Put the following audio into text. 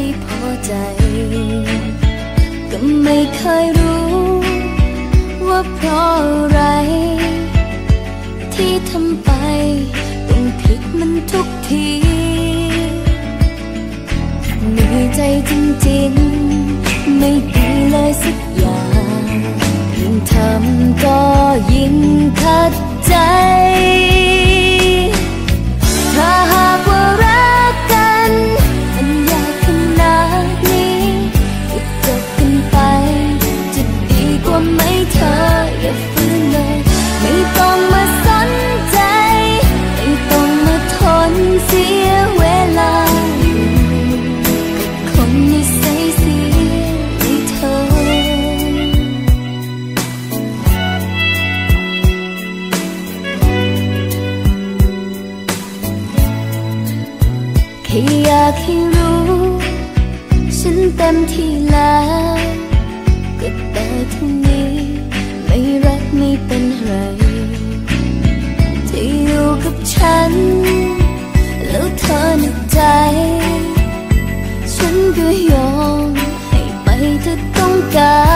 พอใจก็ไม่เคยรู้ว่าเพราะอะไรที่ทำไปต้องผิดมันทุกทีเหนื่อยใจจริงๆไม่ดีเลยสักอย่างยิ่งทำก็ยิ่งขัดใจถ้าหากว่ารักกันมันยากขนาดนี้ก็จบกันไปจะดีกว่าไหมเธออย่าฝืนเลยไม่ต้องมาสนใจไม่ต้องมาทนเสียเวลากับคนนิสัยเสียให้เธอแค่อยากให้รู้ฉันเต็มที่แล้วก็แต่เท่านี้ไม่รักไม่เป็นไรที่อยู่กับฉันแล้วเธอหนักใจฉันก็ยอมให้ไปถ้าต้องการ